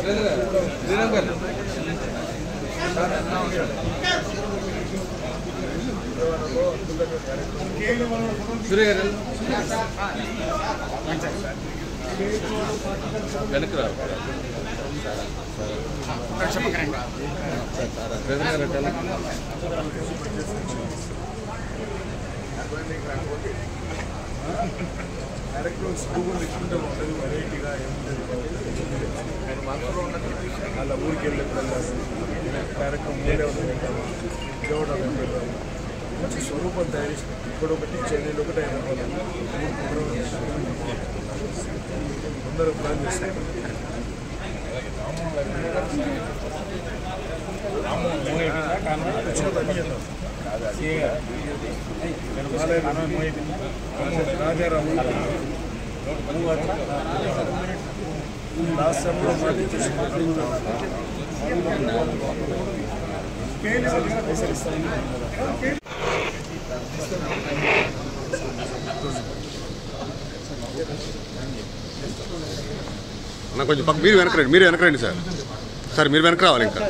అలా ఊరికి వెళ్ళినప్పుడల్లా కార్యక్రమం విజయవాడ మంచి స్వరూపం తయారు చేసి ఇక్కడ ఒకటి చెన్నైలో ఒకటి అందరూ ప్లాన్ చేస్తారు. రాజారావు లాస్ట్ టైంలో కొంచెం మీరు వెనకరండి సార్. సార్ మీరు వెనక రావాలి. ఇంకా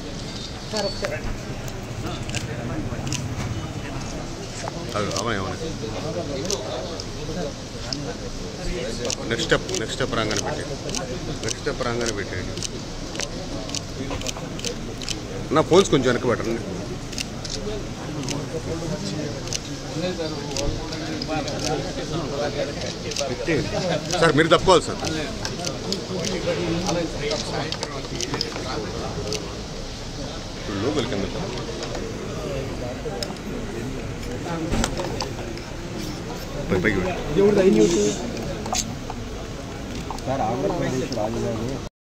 నెక్స్ట్ స్టెప్ రాగానే పెట్టేయండి. నా ఫోన్స్ కొంచెం వెనక పెట్టండి. సార్ మీరు తప్పుకోవాలి సార్. లోపలికి కింద పైకి